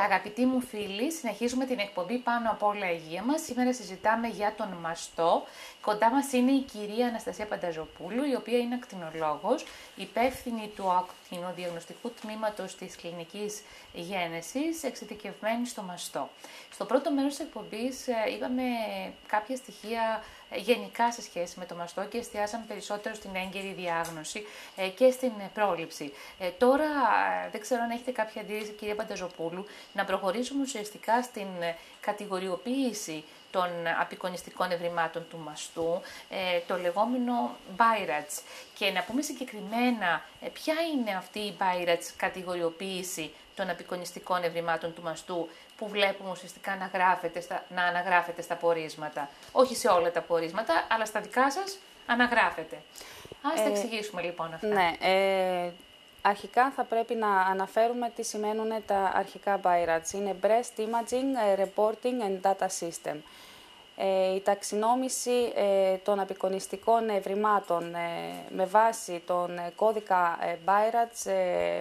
Αγαπητοί μου φίλοι, συνεχίζουμε την εκπομπή «Πάνω απ' όλα υγεία μας». Σήμερα συζητάμε για τον μαστό. Κοντά μας είναι η κυρία Αναστασία Πανταζοπούλου, η οποία είναι ακτινολόγος, υπεύθυνη του ακτινοδιαγνωστικού τμήματος της κλινικής γένεσης, εξειδικευμένη στο μαστό. Στο πρώτο μέρος της εκπομπής είπαμε κάποια στοιχεία γενικά σε σχέση με το μαστό και εστιάσαμε περισσότερο στην έγκαιρη διάγνωση και στην πρόληψη. Τώρα δεν ξέρω αν έχετε κάποια αντίρρηση, κυρία Πανταζοπούλου, να προχωρήσουμε ουσιαστικά στην κατηγοριοποίηση των απεικονιστικών ευρημάτων του μαστού, το λεγόμενο BI-RADS. Και να πούμε συγκεκριμένα ποια είναι αυτή η BI-RADS κατηγοριοποίηση των απεικονιστικών ευρημάτων του μαστού που βλέπουμε ουσιαστικά να αναγράφεται στα πορίσματα. Όχι σε όλα τα πορίσματα, αλλά στα δικά σας αναγράφεται. Ας τα εξηγήσουμε λοιπόν αυτά. Ναι, αρχικά θα πρέπει να αναφέρουμε τι σημαίνουν τα αρχικά BI-RADS. Είναι Breast Imaging, Reporting and Data System. Η ταξινόμηση των απεικονιστικών ευρημάτων με βάση τον κώδικα BI-RADS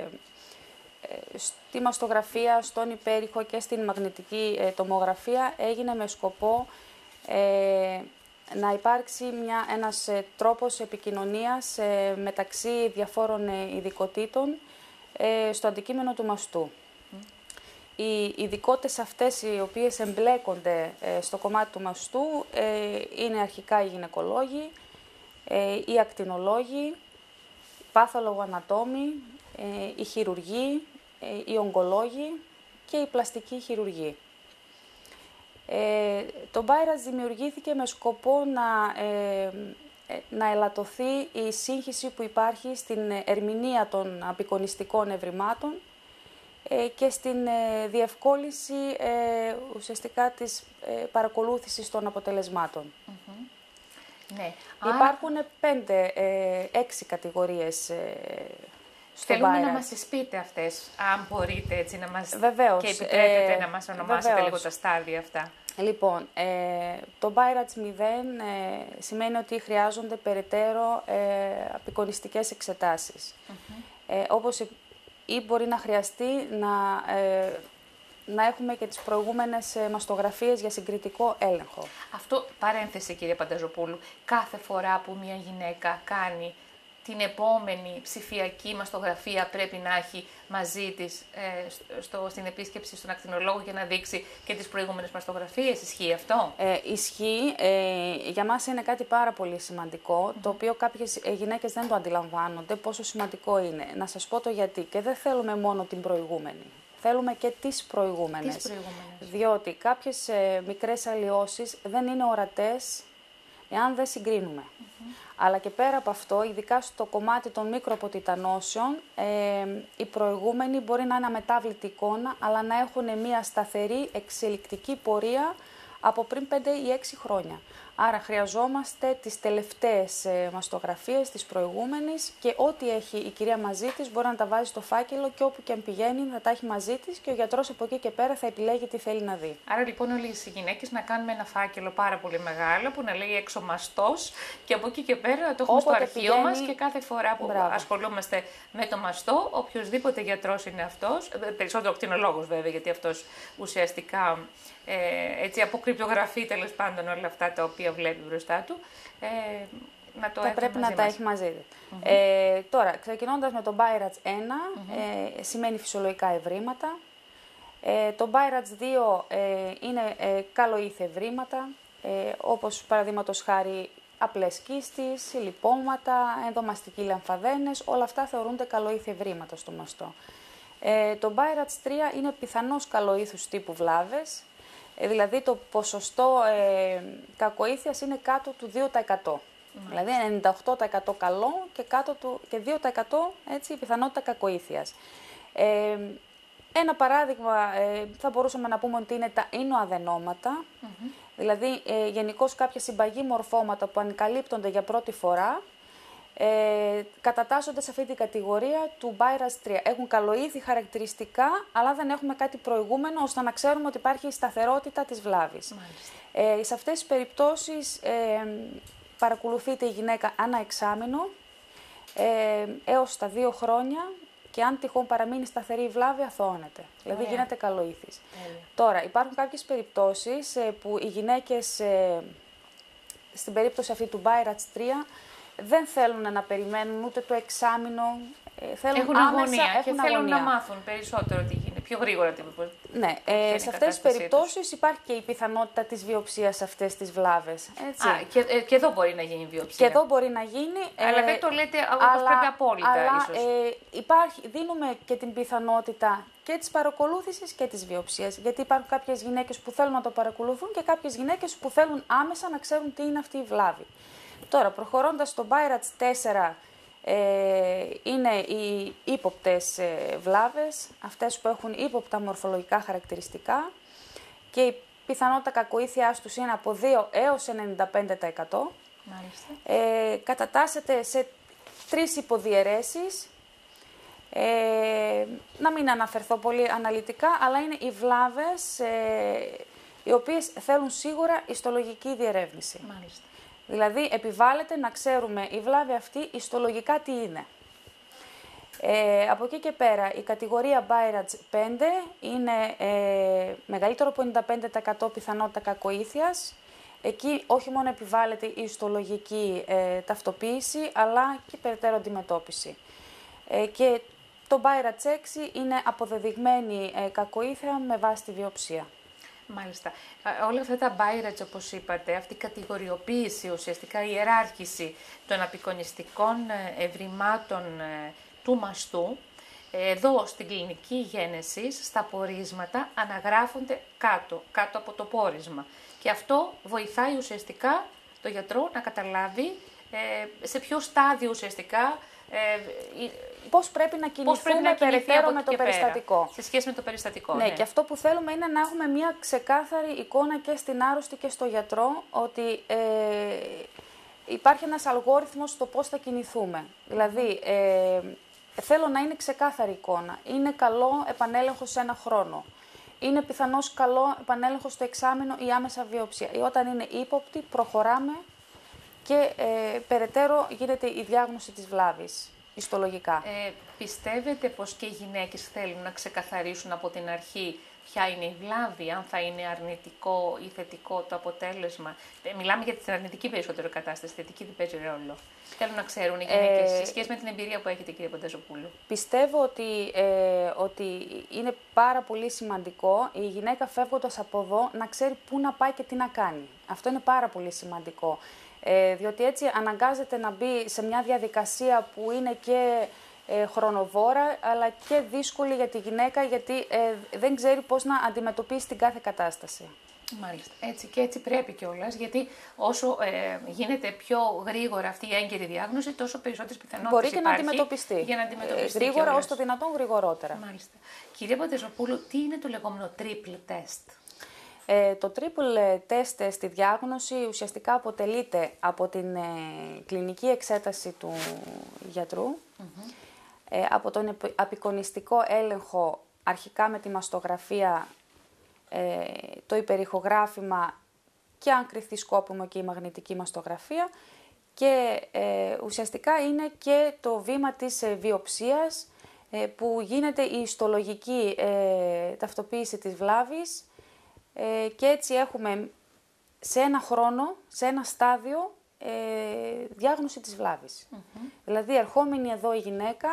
στη μαστογραφία, στον υπέρηχο και στην μαγνητική τομογραφία έγινε με σκοπό να υπάρξει ένας τρόπος επικοινωνίας μεταξύ διαφόρων ειδικοτήτων στο αντικείμενο του μαστού. Οι ειδικότητες αυτές οι οποίες εμπλέκονται στο κομμάτι του μαστού είναι αρχικά οι γυναικολόγοι, οι ακτινολόγοι, οι πάθολογο-ανατόμοι, οι χειρουργοί, οι ογκολόγοι και οι πλαστικοί χειρουργοί. Το BI-RADS δημιουργήθηκε με σκοπό να ελαττωθεί η σύγχυση που υπάρχει στην ερμηνεία των απεικονιστικών ευρημάτων και στην διευκόλυνση ουσιαστικά της παρακολούθησης των αποτελεσμάτων. Ναι. Υπάρχουν 5-6 κατηγορίες στο Θέλουμε BI-RADS. να μας τις πείτε αυτές, αν μπορείτε έτσι να μας... Βεβαίως. Και επιτρέπετε να μας ονομάσετε βεβαίως. λίγο τα στάδια αυτά. Λοιπόν, το BI-RADS 0 σημαίνει ότι χρειάζονται περαιτέρω απεικονιστικές εξετάσεις. Όπως ή μπορεί να χρειαστεί να έχουμε και τις προηγούμενες μαστογραφίες για συγκριτικό έλεγχο. Αυτό, παρένθεση κύριε Πανταζοπούλου, κάθε φορά που μια γυναίκα κάνει την επόμενη ψηφιακή μαστογραφία πρέπει να έχει μαζί της στην επίσκεψη στον ακτινολόγο για να δείξει και τις προηγούμενες μαστογραφίες. Ισχύει αυτό? Ισχύει. Για μας είναι κάτι πάρα πολύ σημαντικό, το οποίο κάποιες γυναίκες δεν το αντιλαμβάνονται πόσο σημαντικό είναι. Να σας πω το γιατί. Και δεν θέλουμε μόνο την προηγούμενη. Θέλουμε και τις προηγούμενες. Διότι κάποιες μικρές αλλοιώσεις δεν είναι ορατές εάν δεν συγκρίνουμε. Αλλά και πέρα από αυτό, ειδικά στο κομμάτι των μικροαποτιτανώσεων, οι προηγούμενοι μπορεί να είναι αμετάβλητη εικόνα, αλλά να έχουν μια σταθερή εξελικτική πορεία από πριν 5 ή 6 χρόνια. Άρα χρειαζόμαστε τις τελευταίες μαστογραφίες της προηγούμενης και ό,τι έχει η κυρία μαζί της μπορεί να τα βάζει στο φάκελο και όπου και αν πηγαίνει θα τα έχει μαζί της και ο γιατρός από εκεί και πέρα θα επιλέγει τι θέλει να δει. Άρα λοιπόν όλες οι γυναίκες να κάνουμε ένα φάκελο πάρα πολύ μεγάλο που να λέει έξω μαστός και από εκεί και πέρα να το έχουμε στο αρχείο μας και κάθε φορά που ασχολούμαστε με το μαστό, οποιοδήποτε γιατρός είναι αυτός, περισσότερο ακτινολόγος βέβαια, γιατί αυτός ουσιαστικά έτσι αποκρυπτογραφεί τέλος πάντων όλα αυτά τα οποία βλέπει μπροστά του, να το θα πρέπει να τα έχει μαζί του. Τώρα, ξεκινώντας με το BI-RADS 1, σημαίνει φυσιολογικά ευρήματα. Το BI-RADS 2 είναι καλοήθη ευρήματα, όπως παραδείγματος χάρη απλές κίστης, λιπώματα, ενδομαστικοί λαμφαδένες, όλα αυτά θεωρούνται καλοήθη ευρήματα στο μαστό. Το BI-RADS 3 είναι πιθανώς καλοήθους τύπου βλάβες, δηλαδή το ποσοστό κακοήθειας είναι κάτω του 2%. Δηλαδή 98% καλό και κάτω του και 2% έτσι, πιθανότητα κακοήθειας. Ένα παράδειγμα θα μπορούσαμε να πούμε ότι είναι τα ίνοαδενόματα, δηλαδή γενικώς κάποια συμπαγή μορφώματα που ανακαλύπτονται για πρώτη φορά, κατατάσσονται σε αυτή την κατηγορία του BI-RADS 3. Έχουν καλοήθη χαρακτηριστικά, αλλά δεν έχουμε κάτι προηγούμενο, ώστε να ξέρουμε ότι υπάρχει η σταθερότητα της βλάβης. Σε αυτές τις περιπτώσεις παρακολουθείται η γυναίκα ανά εξάμηνο έως τα 2 χρόνια και αν τυχόν παραμείνει σταθερή η βλάβη, αθωώνεται. Δηλαδή γίνεται καλοήθης. Τώρα, υπάρχουν κάποιες περιπτώσεις που οι γυναίκες, στην περίπτωση αυτή του Byrat's 3, δεν θέλουν να περιμένουν ούτε το εξάμηνο. Έχουν αγωνία και θέλουν να μάθουν περισσότερο τι γίνεται, πιο γρήγορα τι μπορεί. Ναι, σε αυτές τις περιπτώσεις υπάρχει και η πιθανότητα της βιοψίας σε αυτές τις βλάβες. Έτσι. Και εδώ μπορεί να γίνει βιοψία. Και εδώ μπορεί να γίνει. Αλλά δεν το λέτε όπως πρέπει απόλυτα, ίσως. Δίνουμε και την πιθανότητα και της παρακολούθησης και της βιοψίας. Γιατί υπάρχουν κάποιες γυναίκες που θέλουν να το παρακολουθούν και κάποιες γυναίκες που θέλουν άμεσα να ξέρουν τι είναι αυτή η βλάβη. Τώρα, προχωρώντας στο Byrat's 4, είναι οι ύποπτες βλάβες, αυτές που έχουν ύποπτα μορφολογικά χαρακτηριστικά και η πιθανότητα κακοήθειάς τους είναι από 2 έως 95%. Κατατάσσεται σε 3 υποδιαιρέσεις. Να μην αναφερθώ πολύ αναλυτικά, αλλά είναι οι βλάβες οι οποίες θέλουν σίγουρα ιστολογική διερεύνηση. Μάλιστα. Δηλαδή, επιβάλλεται να ξέρουμε η βλάβη αυτή ιστολογικά τι είναι. Από εκεί και πέρα, η κατηγορία Byrat's 5 είναι μεγαλύτερο από 95% πιθανότητα κακοήθειας. Εκεί όχι μόνο επιβάλλεται η ιστολογική ταυτοποίηση, αλλά και περαιτέρω αντιμετώπιση. Και το Byrat's 6 είναι αποδεδειγμένη κακοήθεια με βάση τη βιοψία. Μάλιστα. Όλα αυτά τα Byrat's, όπως είπατε, αυτή η κατηγοριοποίηση, ουσιαστικά η ιεράρχηση των απεικονιστικών ευρημάτων του μαστού, εδώ στην κλινική γένεση, στα πορίσματα, αναγράφονται κάτω από το πόρισμα. Και αυτό βοηθάει ουσιαστικά το γιατρό να καταλάβει σε ποιο στάδιο ουσιαστικά πώς πρέπει να κινηθούμε περαιτέρω με το περιστατικό. Σε σχέση με το περιστατικό. Ναι, και αυτό που θέλουμε είναι να έχουμε μια ξεκάθαρη εικόνα και στην άρρωστη και στο γιατρό, ότι υπάρχει ένας αλγόριθμος στο πώς θα κινηθούμε. Δηλαδή, θέλω να είναι ξεκάθαρη εικόνα. Είναι καλό επανέλεγχο σε 1 χρόνο. Είναι πιθανώς καλό επανέλεγχο στο εξάμηνο ή άμεσα βιοψία. Ή όταν είναι ύποπτη, προχωράμε και περαιτέρω γίνεται η διάγνωση της βλάβης, ιστολογικά. Πιστεύετε πως και οι γυναίκες θέλουν να ξεκαθαρίσουν από την αρχή ποια είναι η βλάβη, αν θα είναι αρνητικό ή θετικό το αποτέλεσμα? Μιλάμε για την αρνητική περισσότερο κατάσταση, θετική δεν παίζει ρόλο. Θέλουν να ξέρουν οι γυναίκες σε σχέση με την εμπειρία που έχετε, κύριε Πανταζοπούλου. Πιστεύω ότι είναι πάρα πολύ σημαντικό η γυναίκα φεύγοντας από εδώ να ξέρει πού να πάει και τι να κάνει. Αυτό είναι πάρα πολύ σημαντικό. Διότι έτσι αναγκάζεται να μπει σε μια διαδικασία που είναι και χρονοβόρα, αλλά και δύσκολη για τη γυναίκα, γιατί δεν ξέρει πώς να αντιμετωπίσει την κάθε κατάσταση. Μάλιστα. Έτσι και έτσι πρέπει κιόλας, γιατί όσο γίνεται πιο γρήγορα αυτή η έγκαιρη διάγνωση, τόσο περισσότερες πιθανότητες μπορεί και να αντιμετωπιστεί. Για να αντιμετωπιστεί γρήγορα, όσο το δυνατόν γρηγορότερα. Μάλιστα. Κυρία Πανταζοπούλου, τι είναι το λεγόμενο triple test? Το triple test στη διάγνωση ουσιαστικά αποτελείται από την κλινική εξέταση του γιατρού, από τον απεικονιστικό έλεγχο αρχικά με τη μαστογραφία, το υπερηχογράφημα και αν κριθεί σκόπιμο και η μαγνητική μαστογραφία, και ουσιαστικά είναι και το βήμα της βιοψίας που γίνεται η ιστολογική ταυτοποίηση της βλάβης, και έτσι έχουμε σε 1 χρόνο, σε 1 στάδιο, διάγνωση της βλάβης. Δηλαδή, ερχόμενη εδώ η γυναίκα,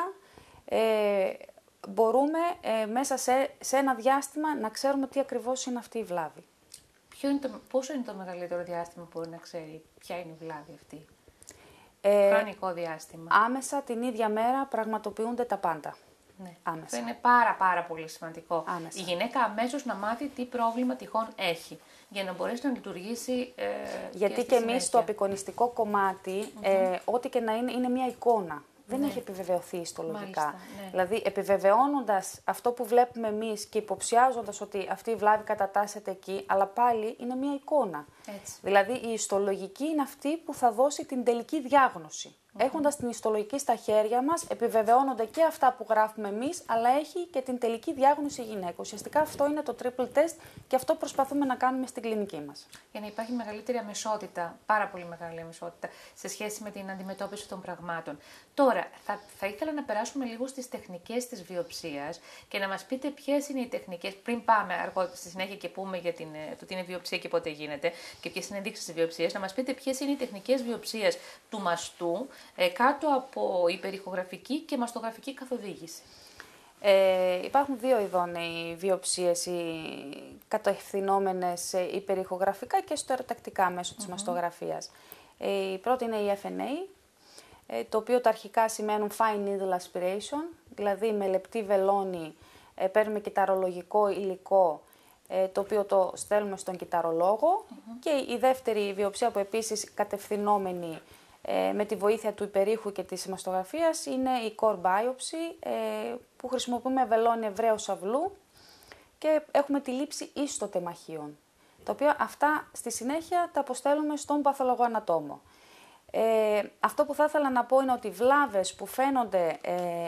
μπορούμε μέσα σε 1 διάστημα να ξέρουμε τι ακριβώς είναι αυτή η βλάβη. Πόσο είναι το μεγαλύτερο διάστημα που μπορεί να ξέρει ποια είναι η βλάβη αυτή? Χρονικό διάστημα. Άμεσα την ίδια μέρα πραγματοποιούνται τα πάντα. Ναι. Άμεσα. Αυτό είναι πάρα πολύ σημαντικό. Άμεσα. Η γυναίκα αμέσως να μάθει τι πρόβλημα τυχόν έχει, για να μπορέσει να λειτουργήσει γιατί και εμείς στο απεικονιστικό κομμάτι, ό,τι και να είναι μια εικόνα. Δεν έχει επιβεβαιωθεί ιστολογικά. Μάλιστα, ναι. Δηλαδή, επιβεβαιώνοντας αυτό που βλέπουμε εμείς και υποψιάζοντας ότι αυτή η βλάβη κατατάσσεται εκεί, αλλά πάλι είναι μια εικόνα. Έτσι. Δηλαδή, η ιστολογική είναι αυτή που θα δώσει την τελική διάγνωση. Έχοντας την ιστολογική στα χέρια μας, επιβεβαιώνονται και αυτά που γράφουμε εμείς, αλλά έχει και την τελική διάγνωση γυναίκα. Ουσιαστικά αυτό είναι το triple test και αυτό προσπαθούμε να κάνουμε στην κλινική μας. Για να υπάρχει μεγαλύτερη αμεσότητα, πάρα πολύ μεγάλη αμεσότητα, σε σχέση με την αντιμετώπιση των πραγμάτων. Τώρα, θα ήθελα να περάσουμε λίγο στις τεχνικές της βιοψίας και να μας πείτε ποιες είναι οι τεχνικές, πριν πάμε αργότερα στη συνέχεια και πούμε για το τι είναι βιοψία και πότε γίνεται και ποιες είναι ενδείξεις της βιοψίας, να μας πείτε ποιες είναι οι τεχνικές βιοψίας του μαστού κάτω από υπερηχογραφική και μαστογραφική καθοδήγηση. Υπάρχουν δύο ειδών οι βιοψίες, οι κατευθυνόμενες υπερηχογραφικά και στερεοτακτικά μέσω της μαστογραφίας. Η πρώτη είναι η FNA, το οποίο τα αρχικά σημαίνουν Fine Needle Aspiration, δηλαδή με λεπτή βελόνη παίρνουμε κυταρολογικό υλικό, το οποίο το στέλνουμε στον κυταρολόγο. Και η δεύτερη βιοψία που επίσης κατευθυνόμενη με τη βοήθεια του υπερήχου και της μαστογραφίας είναι η core biopsy, που χρησιμοποιούμε βελόνι ευρέως αυλού και έχουμε τη λήψη ίστο τεμαχίων, τα οποία αυτά στη συνέχεια τα αποστέλουμε στον παθολογοανατόμο. Αυτό που θα ήθελα να πω είναι ότι βλάβες που φαίνονται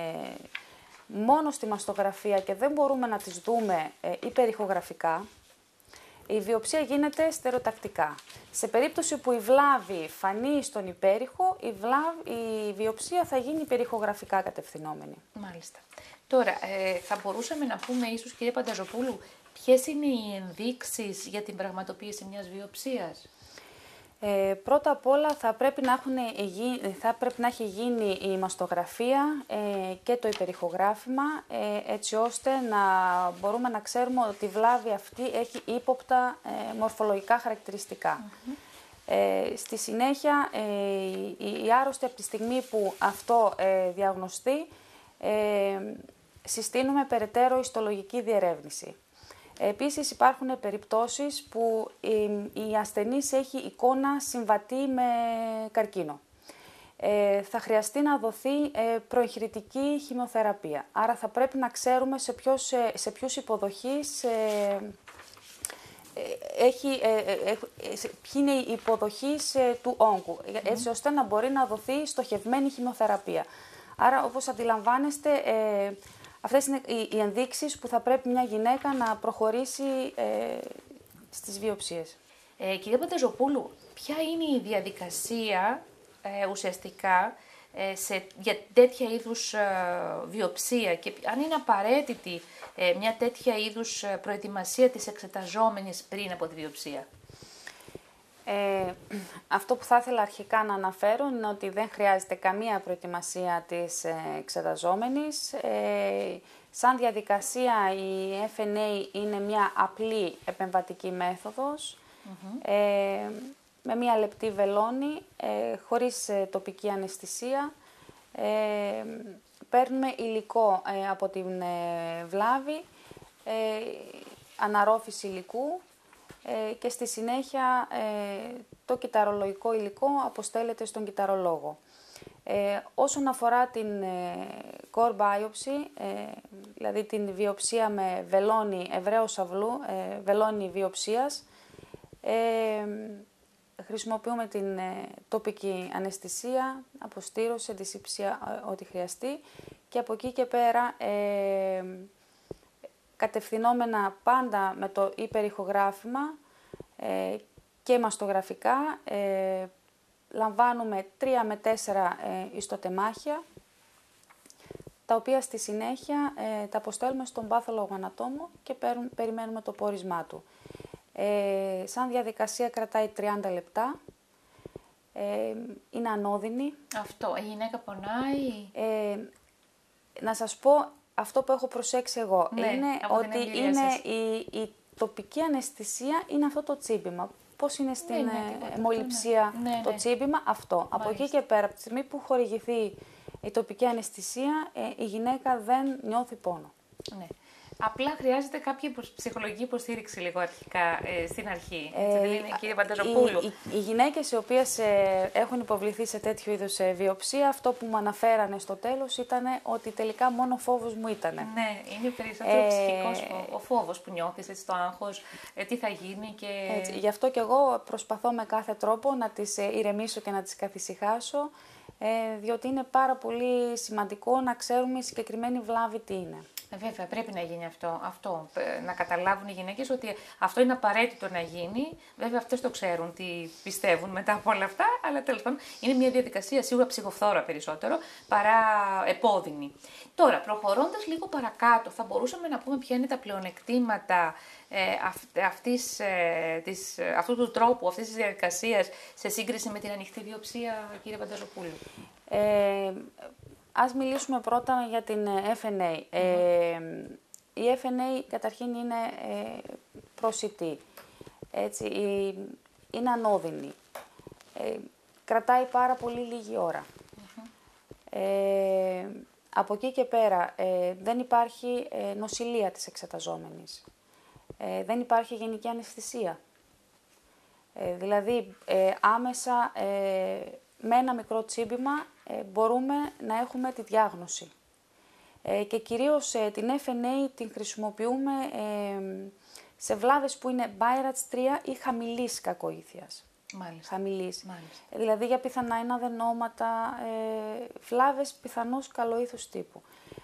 μόνο στη μαστογραφία και δεν μπορούμε να τις δούμε υπερηχογραφικά, η βιοψία γίνεται στερεοτακτικά. Σε περίπτωση που η βλάβη φανεί στον υπέρηχο, η βιοψία θα γίνει υπερηχογραφικά κατευθυνόμενη. Μάλιστα. Τώρα, θα μπορούσαμε να πούμε ίσως, κυρία Πανταζοπούλου, ποιες είναι οι ενδείξεις για την πραγματοποίηση μιας βιοψίας? Πρώτα απ' όλα θα πρέπει να έχει γίνει η μαστογραφία και το υπερηχογράφημα, έτσι ώστε να μπορούμε να ξέρουμε ότι η βλάβη αυτή έχει ύποπτα μορφολογικά χαρακτηριστικά. Στη συνέχεια, η άρρωστη από τη στιγμή που αυτό διαγνωστεί, συστήνουμε περαιτέρω ιστολογική διερεύνηση. Επίσης υπάρχουν περιπτώσεις που η ασθενής έχει εικόνα συμβατή με καρκίνο. Θα χρειαστεί να δοθεί προεγχειρητική χημειοθεραπεία. Άρα θα πρέπει να ξέρουμε σε ποιους υποδοχείς ποιοι είναι οι υποδοχείς του όγκου, έτσι ώστε να μπορεί να δοθεί στοχευμένη χημειοθεραπεία. Άρα, όπως αντιλαμβάνεστε, αυτές είναι οι ενδείξεις που θα πρέπει μια γυναίκα να προχωρήσει στις βιοψίες. Κυρία Πανταζοπούλου, ποια είναι η διαδικασία ουσιαστικά για τέτοια είδους βιοψία και αν είναι απαραίτητη μια τέτοια είδους προετοιμασία της εξεταζόμενης πριν από τη βιοψία? Αυτό που θα ήθελα αρχικά να αναφέρω είναι ότι δεν χρειάζεται καμία προετοιμασία της εξεταζόμενης. Σαν διαδικασία η FNA είναι μια απλή επεμβατική μέθοδος, με μια λεπτή βελόνη, χωρίς τοπική αναισθησία. Παίρνουμε υλικό από την βλάβη, αναρρόφηση υλικού, και στη συνέχεια το κυταρολογικό υλικό αποστέλλεται στον κυταρολόγο. Όσον αφορά την core biopsy, δηλαδή την βιοψία με βελόνι ευρέως αυλού, βελόνι βιοψίας, χρησιμοποιούμε την τοπική αναισθησία, αποστήρωση, αντισηψία, ό,τι χρειαστεί και από εκεί και πέρα κατευθυνόμενα πάντα με το υπερηχογράφημα και μαστογραφικά, λαμβάνουμε 3 με 4 ιστοτεμάχια, τα οποία στη συνέχεια τα αποστέλουμε στον πάθολογο-ανατόμο και περιμένουμε το πόρισμά του. Σαν διαδικασία κρατάει 30 λεπτά, είναι ανώδυνη. Αυτό, η γυναίκα πονάει? Να σας πω, αυτό που έχω προσέξει εγώ είναι ότι η τοπική αναισθησία είναι αυτό το τσίμπημα. Πώς είναι στην αιμοληψία το τσίμπημα, αυτό. Μάλιστα. Από εκεί και πέρα, από τη στιγμή που χορηγηθεί η τοπική αναισθησία, η γυναίκα δεν νιώθει πόνο. Ναι. Απλά χρειάζεται κάποια ψυχολογική υποστήριξη λίγο αρχικά, στην αρχή. Έτσι δεν είναι, κύριε Πανταζοπούλου? Οι γυναίκες οι οποίες έχουν υποβληθεί σε τέτοιου είδους βιοψία, αυτό που μου αναφέρανε στο τέλος ήταν ότι τελικά μόνο φόβος μου ήταν. Ναι, είναι περισσότερο ψυχικός ο φόβος που νιώθεις, έτσι, το άγχος, τι θα γίνει και... Έτσι, γι' αυτό και εγώ προσπαθώ με κάθε τρόπο να τις ηρεμήσω και να τις καθησυχάσω. διότι είναι πάρα πολύ σημαντικό να ξέρουμε η συγκεκριμένη βλάβη τι είναι. Βέβαια, πρέπει να γίνει αυτό. Να καταλάβουν οι γυναίκες ότι αυτό είναι απαραίτητο να γίνει. Βέβαια, αυτές το ξέρουν, τι πιστεύουν μετά από όλα αυτά, αλλά τέλος πάντων είναι μια διαδικασία σίγουρα ψυχοφθόρα περισσότερο παρά επώδυνη. Τώρα, προχωρώντας λίγο παρακάτω, θα μπορούσαμε να πούμε ποια είναι τα πλεονεκτήματα αυτού του τρόπου, αυτής της διαδικασίας σε σύγκριση με την ανοιχτή βιοψία, κύριε Πανταζοπούλου. Ας μιλήσουμε πρώτα για την FNA. Η FNA καταρχήν είναι προσιτή, έτσι, είναι ανώδυνη, κρατάει πάρα πολύ λίγη ώρα. Από εκεί και πέρα δεν υπάρχει νοσηλεία της εξεταζόμενης, δεν υπάρχει γενική αναισθησία. Δηλαδή άμεσα με ένα μικρό τσίμπημα μπορούμε να έχουμε τη διάγνωση. Και κυρίως την FNA την χρησιμοποιούμε σε βλάβες που είναι Beiratz 3 ή χαμηλής κακοήθειας. Μάλιστα. Χαμηλής. Μάλιστα. Δηλαδή για πιθανά εναδενώματα, βλάβες πιθανώς καλοήθους τύπου.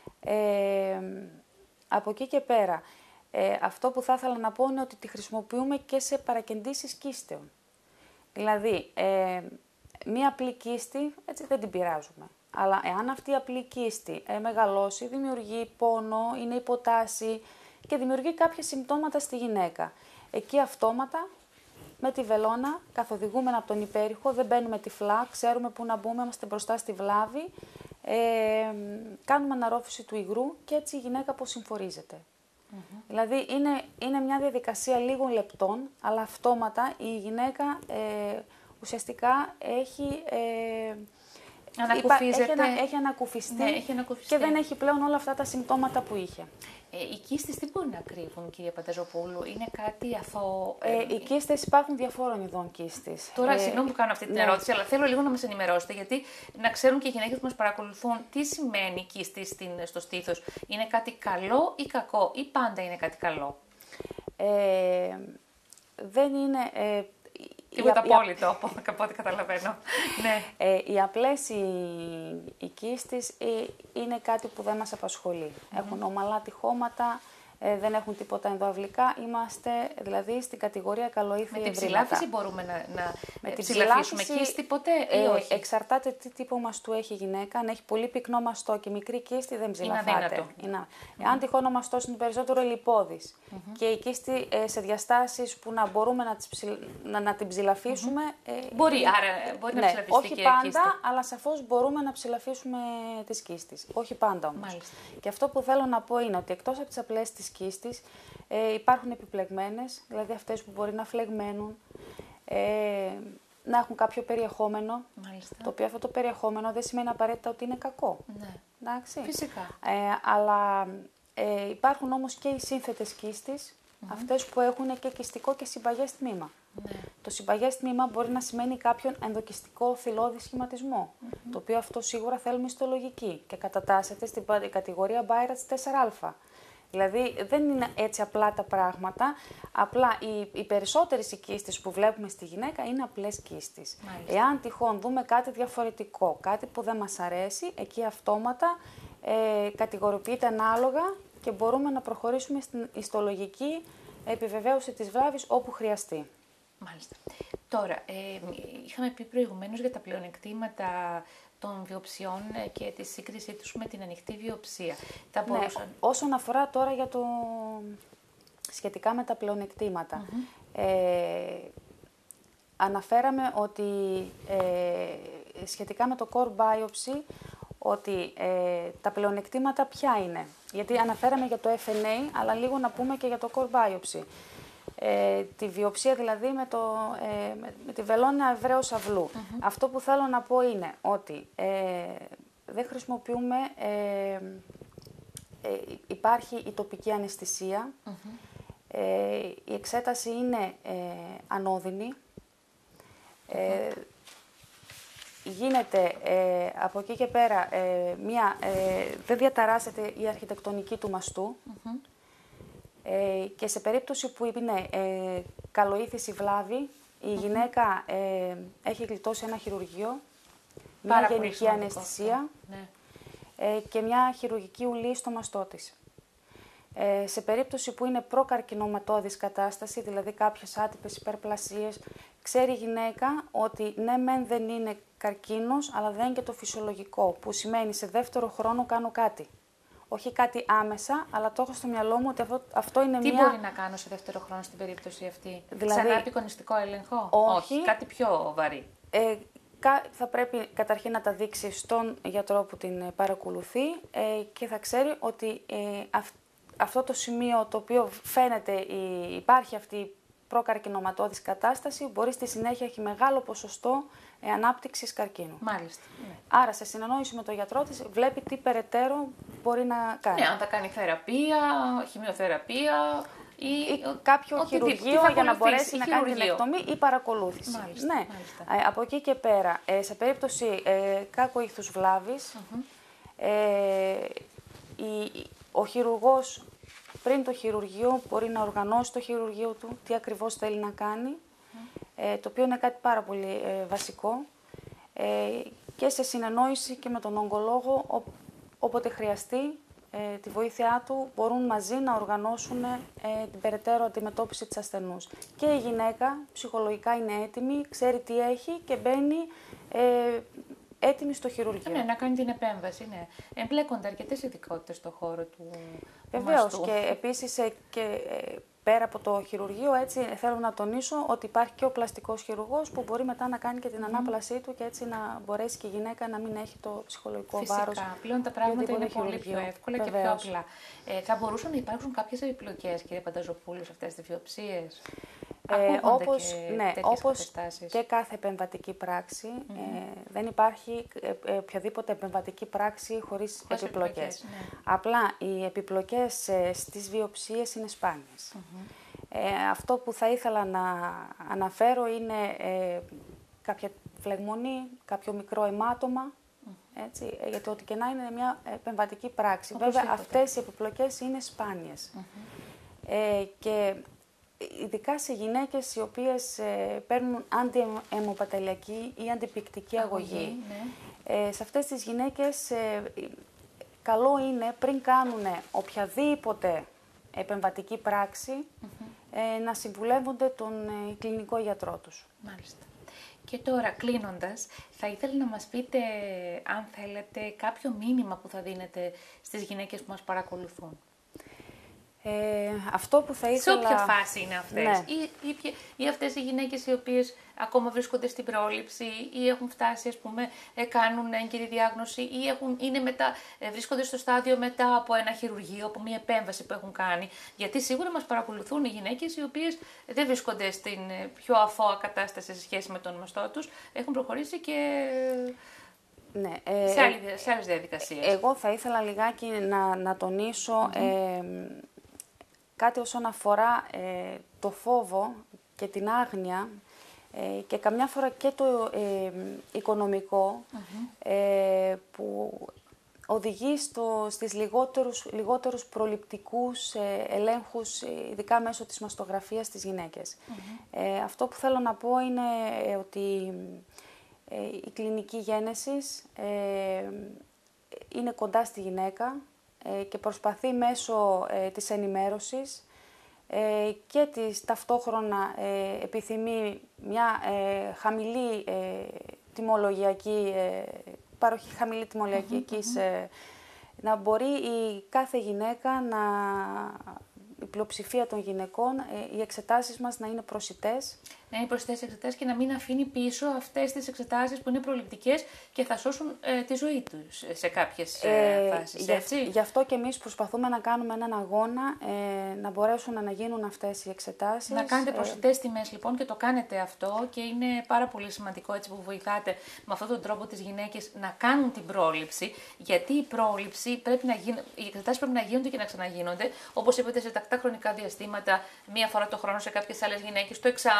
Από εκεί και πέρα, αυτό που θα ήθελα να πω είναι ότι τη χρησιμοποιούμε και σε παρακεντήσεις κίστεων. Δηλαδή, μία απλή κίστη, έτσι δεν την πειράζουμε. Αλλά εάν αυτή η απλή κίστη μεγαλώσει, δημιουργεί πόνο, είναι υποτάση και δημιουργεί κάποια συμπτώματα στη γυναίκα. Εκεί αυτόματα, με τη βελόνα, καθοδηγούμενα από τον υπέρηχο, δεν μπαίνουμε τυφλά, ξέρουμε πού να μπούμε, είμαστε μπροστά στη βλάβη, κάνουμε αναρρόφηση του υγρού και έτσι η γυναίκα αποσυμφορίζεται. Δηλαδή είναι μια διαδικασία λίγων λεπτών, αλλά αυτόματα η γυναίκα ουσιαστικά έχει ανακουφιστεί, ναι, έχει ανακουφιστεί και δεν έχει πλέον όλα αυτά τα συμπτώματα που είχε. Οι κίστες τι μπορεί να κρύβουν, κύριε Πανταζοπούλου, είναι κάτι αθώο? Οι κίστες, υπάρχουν διαφόρων ειδών κίστης. Τώρα, συγγνώμη που κάνω αυτή την ερώτηση, αλλά θέλω λίγο να μας ενημερώσετε, γιατί να ξέρουν και οι γυναίκες που μας παρακολουθούν τι σημαίνει κίστη στο στήθος. Είναι κάτι καλό ή κακό, ή πάντα είναι κάτι καλό? Δεν είναι... Τίποτα απόλυτο, από ό,τι καταλαβαίνω. Ναι. Οι απλές οι κίστες είναι κάτι που δεν μας απασχολεί. Έχουν ομαλά τυχώματα, δεν έχουν τίποτα ενδοαυλικά. Είμαστε δηλαδή στην κατηγορία καλοήθη ευρήματα. Με την ψηλάφιση μπορούμε να ψηλαφίσουμε κίστη ποτέ ή όχι? Εξαρτάται τι τύπο μαστού έχει η γυναίκα. Αν έχει πολύ πυκνό μαστό και μικρή κίστη δεν ψηλαφάται. Αν τυχόν ο μαστός είναι περισσότερο λιπόδης και η κίστη σε διαστάσεις που να μπορούμε να την ψηλαφίσουμε... Μπορεί να ψηλαφιστεί όχι και πάντα, κίστη. αλλά σαφώς μπορούμε να ψηλαφίσουμε τις κίστης. Όχι πάντα όμως. Μάλιστα. Και αυτό που θέλω να πω είναι ότι εκτός από τις απλές της κίστης υπάρχουν επιπλεγμένες, δηλαδή αυτές που μπορεί να φλεγμένουν, να έχουν κάποιο περιεχόμενο, Μάλιστα. το οποίο αυτό το περιεχόμενο δεν σημαίνει απαραίτητα ότι είναι κακό. Ναι. Εντάξει. Φυσικά. Αλλά υπάρχουν όμως και οι σύνθετες κίστης, αυτές που έχουν και κυστικό και συμπαγές τμήμα. Ναι. Το συμπαγές τμήμα μπορεί να σημαίνει κάποιον ενδοκυστικό θυλώδη σχηματισμό, το οποίο αυτό σίγουρα θέλουμε ιστολογική και κατατάσσεται στην κατηγορία Beiratz 4α. Δηλαδή δεν είναι έτσι απλά τα πράγματα, απλά οι περισσότερες οι κίστες που βλέπουμε στη γυναίκα είναι απλές κίστες. Εάν τυχόν δούμε κάτι διαφορετικό, κάτι που δεν μας αρέσει, εκεί αυτόματα κατηγοριοποιείται ανάλογα και μπορούμε να προχωρήσουμε στην ιστολογική επιβεβαίωση της βλάβης όπου χρειαστεί. Μάλιστα. Τώρα, είχαμε πει προηγουμένως για τα πλεονεκτήματα των βιοψιών και τη σύγκρισή τους με την ανοιχτή βιοψία. Όσον αφορά τώρα για το σχετικά με τα πλεονεκτήματα, αναφέραμε ότι σχετικά με το core biopsy, ότι τα πλεονεκτήματα ποια είναι. Γιατί αναφέραμε για το FNA, αλλά λίγο να πούμε και για το core biopsy. Τη βιοψία δηλαδή με τη βελόνα ευρέως αυλού. Αυτό που θέλω να πω είναι ότι δεν χρησιμοποιούμε, υπάρχει η τοπική αναισθησία, η εξέταση είναι ανώδυνη, γίνεται από εκεί και πέρα δεν διαταράσσεται η αρχιτεκτονική του μαστού, και σε περίπτωση που είναι καλοήθηση βλάβη, η γυναίκα έχει γλιτώσει ένα χειρουργείο μια Πάρα πολύ γενική σημαντικό αναισθησία ναι. Και μια χειρουργική ουλή στο μαστό της. Σε περίπτωση που είναι προκαρκινωματώδης κατάσταση, δηλαδή κάποιες άτυπες υπερπλασίες, ξέρει η γυναίκα ότι ναι μεν δεν είναι καρκίνος, αλλά δεν είναι και το φυσιολογικό, που σημαίνει σε δεύτερο χρόνο κάνω κάτι. Όχι κάτι άμεσα, αλλά το έχω στο μυαλό μου ότι αυτό είναι Τι μια... μπορεί να κάνω σε δεύτερο χρόνο στην περίπτωση αυτή? Δηλαδή, ξανά απεικονιστικό έλεγχο? όχι. Κάτι πιο βαρύ. Θα πρέπει καταρχήν να τα δείξει στον γιατρό που την παρακολουθεί και θα ξέρει ότι αυτό το σημείο το οποίο φαίνεται υπάρχει αυτή η προκαρκινωματώδης κατάσταση, μπορεί στη συνέχεια έχει μεγάλο ποσοστό ανάπτυξης καρκίνου. Μάλιστα. Ναι. Άρα, σε συνεννόηση με τον γιατρό της, βλέπει τι περαιτέρω μπορεί να κάνει. Ναι, αν θα κάνει θεραπεία, χημειοθεραπεία ή κάποιο χειρουργείο για να μπορέσει να κάνει την εκτομή ή παρακολούθηση. Μάλιστα, ναι. μάλιστα. Από εκεί και πέρα, σε περίπτωση κάκου ήθους βλάβης, ο χειρουργός πριν το χειρουργείο μπορεί να οργανώσει το χειρουργείο του, τι ακριβώς θέλει να κάνει, το οποίο είναι κάτι πάρα πολύ βασικό, και σε συνεννόηση και με τον ογκολόγο, όποτε χρειαστεί τη βοήθειά του, μπορούν μαζί να οργανώσουν την περαιτέρω αντιμετώπιση της ασθενούς. Και η γυναίκα ψυχολογικά είναι έτοιμη, ξέρει τι έχει και μπαίνει έτοιμη στο χειρουργείο. Ναι, να κάνει την επέμβαση, ναι. Εμπλέκονται αρκετές ειδικότητες στον χώρο του Βεβαίως, μαστού. και επίσης πέρα από το χειρουργείο, έτσι θέλω να τονίσω ότι υπάρχει και ο πλαστικός χειρουργός που μπορεί μετά να κάνει και την ανάπλασή του και έτσι να μπορέσει και η γυναίκα να μην έχει το ψυχολογικό βάρος. Φυσικά, πλέον τα πράγματα είναι πολύ πιο εύκολα και πιο απλά. Θα μπορούσαν να υπάρξουν κάποιες επιπλοκές, κύριε Πανταζοπούλου, σε αυτές τις βιοψίες? Όπως και κάθε επεμβατική πράξη, δεν υπάρχει οποιαδήποτε επεμβατική πράξη χωρίς επιπλοκές. Ναι. Απλά οι επιπλοκές στις βιοψίες είναι σπάνιες. Αυτό που θα ήθελα να αναφέρω είναι κάποια φλεγμονή, κάποιο μικρό αιμάτωμα, έτσι, γιατί ό,τι και να είναι μια επεμβατική πράξη. Βέβαια, αυτές οι επιπλοκές είναι σπάνιες. Και ειδικά σε γυναίκες οι οποίες παίρνουν αντιαιμοπατελειακή ή αντιπικτική αγωγή. Ναι. Σε αυτές τις γυναίκες καλό είναι πριν κάνουν οποιαδήποτε επεμβατική πράξη να συμβουλεύονται τον κλινικό γιατρό τους. Μάλιστα. Και τώρα, κλείνοντας, θα ήθελα να μας πείτε, αν θέλετε, κάποιο μήνυμα που θα δίνετε στις γυναίκες που μας παρακολουθούν. Αυτό που θα ήθελα... Σε όποια φάση είναι αυτές, ναι. ή αυτές οι γυναίκες οι οποίες ακόμα βρίσκονται στην πρόληψη ή έχουν φτάσει, ας πούμε, κάνουν έγκυρη διάγνωση ή βρίσκονται στο στάδιο μετά από ένα χειρουργείο, από μια επέμβαση που έχουν κάνει. Γιατί σίγουρα μας παρακολουθούν οι γυναίκες οι οποίες δεν βρίσκονται στην πιο αθώα κατάσταση σε σχέση με τον μαστό τους, έχουν προχωρήσει και... Ναι, σε άλλες διαδικασίες. Εγώ θα ήθελα λιγάκι να τονίσω κάτι όσον αφορά το φόβο και την άγνοια και καμιά φορά και το οικονομικό που οδηγεί στις λιγότερους προληπτικούς ελέγχους, ειδικά μέσω της μαστογραφίας στις γυναίκες. Αυτό που θέλω να πω είναι ότι η κλινική γένεσης είναι κοντά στη γυναίκα και προσπαθεί μέσω της ενημέρωσης και ταυτόχρονα επιθυμεί μια χαμηλή τιμολογιακή, παροχή χαμηλή τιμολογιακής, να μπορεί η κάθε γυναίκα η πλειοψηφία των γυναικών, οι εξετάσεις μας να είναι προσιτές. Να είναι προσιτές εξετάσεις και να μην αφήνει πίσω αυτές τις εξετάσεις που είναι προληπτικές και θα σώσουν τη ζωή τους σε κάποιες φάσεις, έτσι. Γι' αυτό και εμείς προσπαθούμε να κάνουμε έναν αγώνα να μπορέσουν να γίνουν αυτές οι εξετάσεις. Να κάνετε προσιτές τιμές λοιπόν και το κάνετε αυτό και είναι πάρα πολύ σημαντικό έτσι που βοηθάτε με αυτόν τον τρόπο τις γυναίκες να κάνουν την πρόληψη, γιατί η πρόληψη πρέπει να γίνει, οι εξετάσεις πρέπει να γίνονται και να ξαναγίνονται, όπως είπατε, σε τακτά χρονικά διαστήματα, μία φορά το χρόνο σε κάποιες άλλες γυναίκες, το εξάμηνο,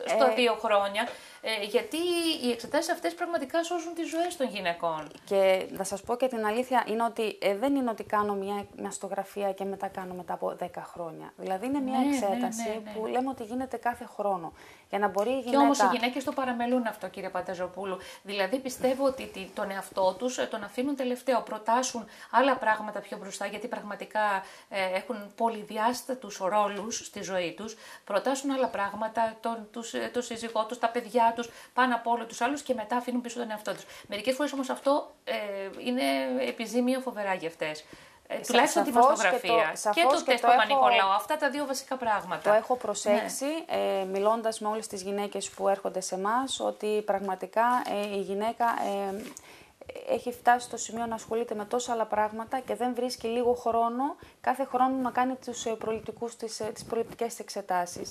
στα 2 χρόνια, γιατί οι εξετάσεις αυτές πραγματικά σώζουν τις ζωές των γυναικών. Και να σας πω και την αλήθεια, είναι ότι δεν είναι ότι κάνω μια μαστογραφία και μετά κάνω μετά από 10 χρόνια. Δηλαδή είναι μια εξέταση που λέμε ότι γίνεται κάθε χρόνο. Για να μπορεί η γυναίκα... Και όμως οι γυναίκες το παραμελούν αυτό, κύριε Πανταζοπούλου. Δηλαδή πιστεύω ότι τον εαυτό τους τον αφήνουν τελευταίο. Προτάσουν άλλα πράγματα πιο μπροστά, γιατί πραγματικά έχουν πολυδιάστατους ρόλους στη ζωή τους. Προτάσουν άλλα πράγματα, τον σύζυγό τους, τα παιδιά τους, πάνω από όλους τους άλλους και μετά αφήνουν πίσω τον εαυτό τους. Μερικές φορές όμως αυτό είναι επιζήμιο φοβερά για αυτές. Τουλάχιστον τη μαστογραφία και το τεστ Παπα-Νικολάου. Αυτά τα 2 βασικά πράγματα. Το έχω προσέξει, μιλώντας με όλες τις γυναίκες που έρχονται σε εμάς, ότι πραγματικά η γυναίκα έχει φτάσει στο σημείο να ασχολείται με τόσα άλλα πράγματα και δεν βρίσκει λίγο χρόνο κάθε χρόνο να κάνει τις προληπτικές εξετάσεις.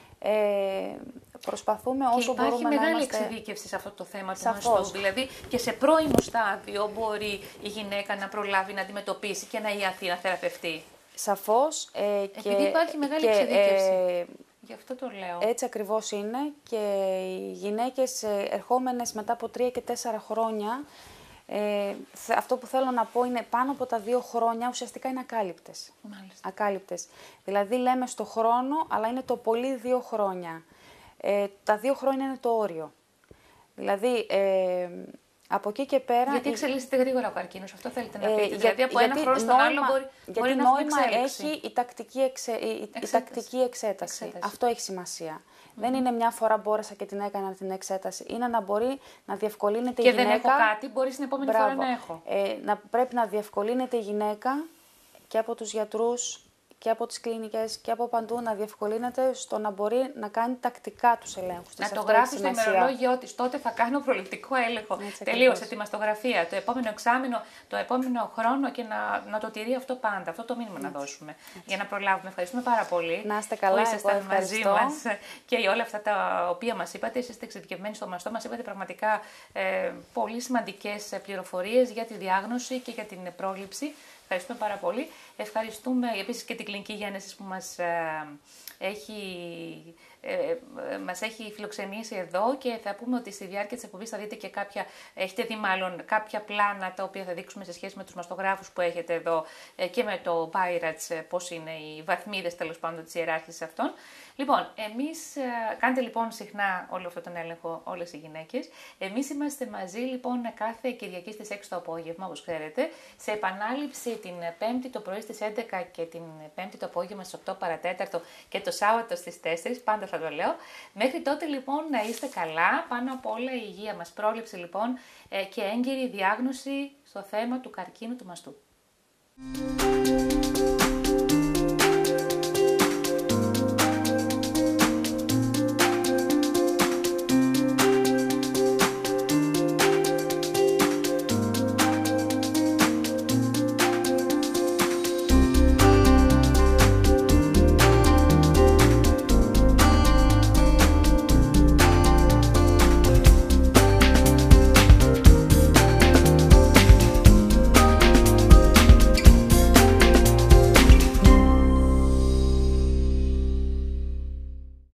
Προσπαθούμε όσο μπορούμε να είμαστε... Υπάρχει μεγάλη εξειδίκευση σε αυτό το θέμα του μαστού. Δηλαδή και σε πρώιμο στάδιο μπορεί η γυναίκα να προλάβει να αντιμετωπίσει και να ιαθεί, να θεραπευτεί. Σαφώς. Επειδή υπάρχει μεγάλη εξειδίκευση. Γι' αυτό το λέω. Έτσι ακριβώς είναι και οι γυναίκες ερχόμενες μετά από 3 και 4 χρόνια, αυτό που θέλω να πω είναι πάνω από τα 2 χρόνια ουσιαστικά είναι ακάλυπτες. Μάλιστα. Ακάλυπτες. Δηλαδή λέμε στο χρόνο, αλλά είναι το πολύ 2 χρόνια. Τα 2 χρόνια είναι το όριο. Δηλαδή από εκεί και πέρα... Γιατί εξελίσσεται γρήγορα ο καρκίνος, αυτό θέλετε να πείτε. Δηλαδή από ένα χρόνο στον άλλο μπορεί να νόημα εξέλιξη. Έχει η τακτική εξέταση. Αυτό έχει σημασία. Δεν είναι μια φορά μπόρεσα και την έκανα την εξέταση. Είναι να μπορεί να διευκολύνεται η γυναίκα. Και δεν έχω κάτι, μπορεί την επόμενη φορά να έχω. Πρέπει να διευκολύνεται η γυναίκα και από τους γιατρούς και από τις κλινικές και από παντού να διευκολύνεται στο να μπορεί να κάνει τακτικά τους ελέγχους. Να το γράφει στο ημερολόγιο της. Τότε θα κάνω προληπτικό έλεγχο. Τελείωσε τη μαστογραφία, το επόμενο εξάμηνο, το επόμενο χρόνο και να το τηρεί αυτό πάντα. Αυτό το μήνυμα να δώσουμε. Για να προλάβουμε. Ευχαριστούμε πάρα πολύ. Να είστε καλά, που ήσασταν μαζί μας και για όλα αυτά τα οποία μας είπατε. Εσείς είστε εξειδικευμένοι στο μαστό. Μας είπατε πραγματικά πολύ σημαντικές πληροφορίες για τη διάγνωση και για την πρόληψη. Ευχαριστούμε πάρα πολύ. Ευχαριστούμε επίσης και την κλινική γέννηση που μας έχει φιλοξενήσει εδώ και θα πούμε ότι στη διάρκεια της εκπομπής θα δείτε και έχετε δει μάλλον κάποια πλάνα τα οποία θα δείξουμε σε σχέση με τους μαστογράφους που έχετε εδώ και με το BI-RADS, πώς είναι οι βαθμίδες τέλος πάντων της ιεράρχησης αυτών. Λοιπόν, κάντε λοιπόν συχνά όλο αυτόν τον έλεγχο όλες οι γυναίκες. Εμείς είμαστε μαζί λοιπόν κάθε Κυριακή στις 6 το απόγευμα, όπως ξέρετε, σε επανάληψη την Πέμπτη το πρωί στις 11 και την Πέμπτη το απόγευμα στις 8 παρατέταρτο και το Σάββατο στις 4, πάντα θα το λέω. Μέχρι τότε λοιπόν να είστε καλά, πάνω απ' όλα η υγεία μας, πρόληψη λοιπόν και έγκαιρη διάγνωση στο θέμα του καρκίνου του μαστού.